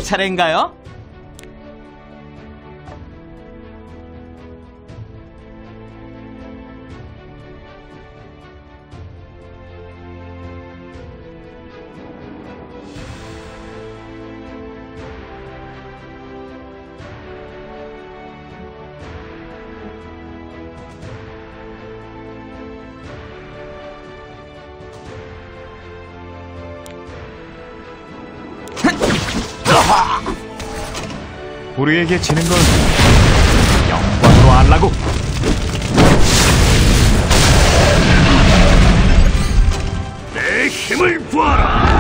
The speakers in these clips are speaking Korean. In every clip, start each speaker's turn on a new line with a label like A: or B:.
A: 차례인가요?
B: 우리에게 지는 건 영광으로 알라고. 내 힘을 보아라.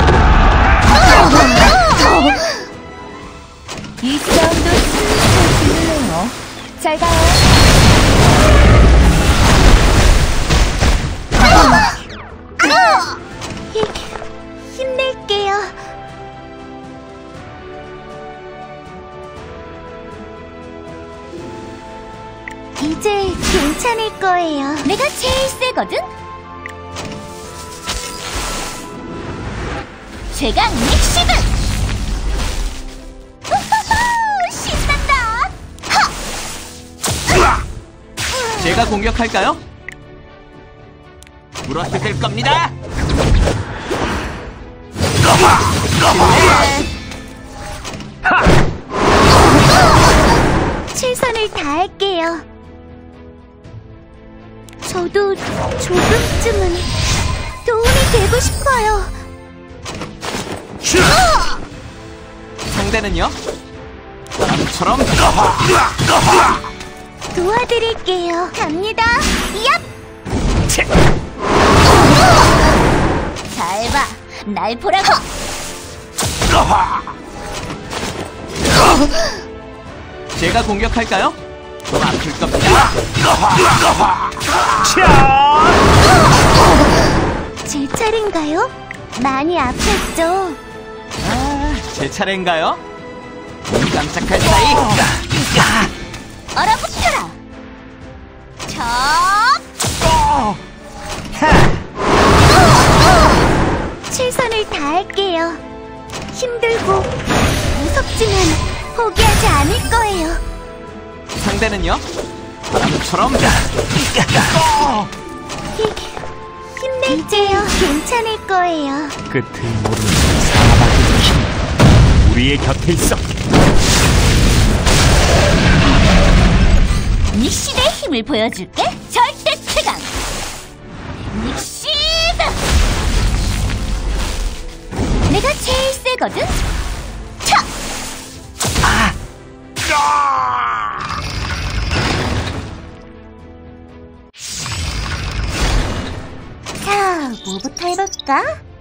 C: 이 싸움도 슬슬 들리네요. 잘 가요. 힘낼게요. 이제 괜찮을 거예요. 내가 제일 세거든? 최강 믹시드! 신난다!
A: 제가 공격할까요? 물어뜯을 겁니다!
C: 최선을 다할게요. 저도 조금쯤은 도움이 되고 싶어요.
A: 상대는요? 바람처럼
C: 도와드릴게요. 갑니다. 얍! 잘 봐. 날 보라고.
A: 제가 공격할까요? 좀 아플 겁니다.
C: 제 차례인가요? 많이 아팠죠?
A: 제 차례인가요? 눈 깜짝할 사이.
C: 얼어붙어라. 척! 최선을 다할게요. 힘들고 무섭지만 포기하지 않을 거예요.
A: 상대는요? 바람처럼
C: 힘낼게요. 괜찮을 거예요.
B: 끝을 모르는 사나밖에 힘 우리의 곁에 있어.
C: 닉시드의 힘을 보여줄게. 절대 최강 닉시드! 내가 제일 세거든? 차! 자, 뭐부터 해볼까?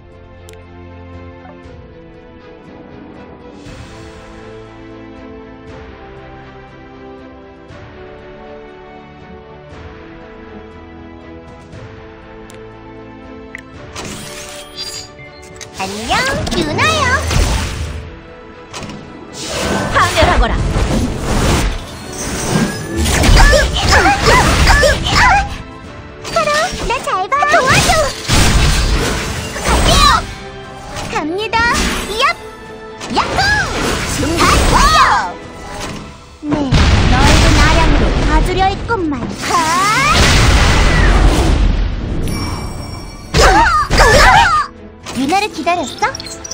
C: 안녕, 유나요. 파멸하거라. 카라, 나 잘 봐. 도와줘. 갈게요. 갑니다. 얍! 야호! 승하여! 네, 넓은 아량으로 봐주려 했건만. 유나를 기다렸어?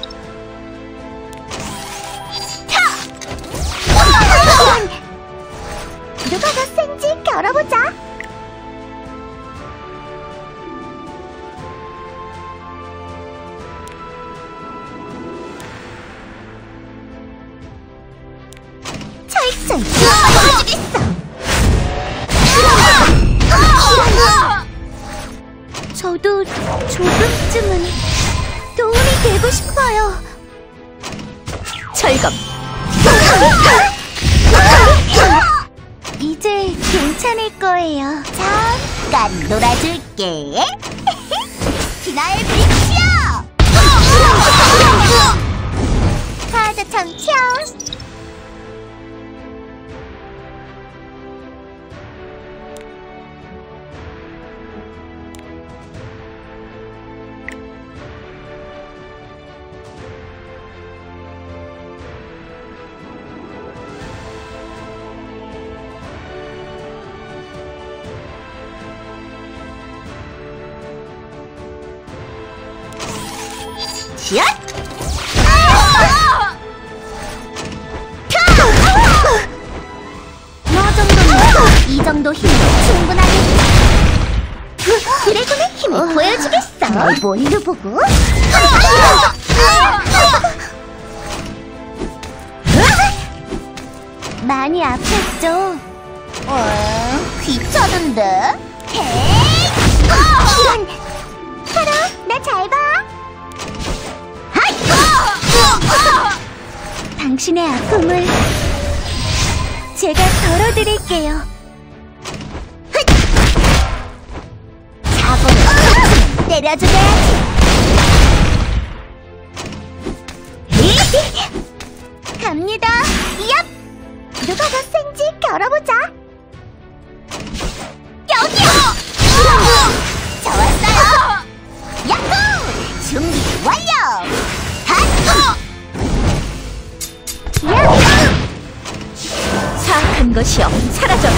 C: 누가 더 센지 겨뤄보자. 철저히 보여주겠어. 저도 조금쯤은 도움이 되고 싶어요. 철검. 이제 괜찮을 거예요. 잠깐 놀아줄게. 기나의 빛이야. 카드 청청. 히앗! 너 정도면 이 정도 힘으로 충분하겠다. 드래곤의 힘을 보여주겠어. 널 뭘로 보고? 많이 아팠죠? 귀찮은데? 헤이! 이런! 하루, 나 잘 봐! 당신의 아픔을 제가 덜어드릴게요. 사고를 때려주게야지. 갑니다. 얍! 누가 더 센지 겨뤄보자. 여기요! 좋았어요! 야호! 준비 완료! 핫!
D: 사악한 것이여 사라져라.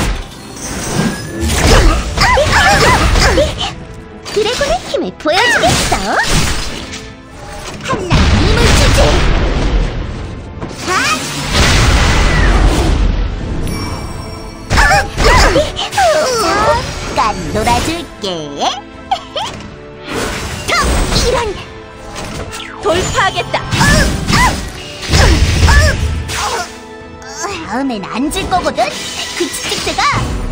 C: 드래곤의 힘을 보여주겠어. 한낱 힘을 주지. 잠깐 놀아줄게. 이런.
D: 돌파하겠다.
C: 다음엔 안 질 거거든. 그 치직새가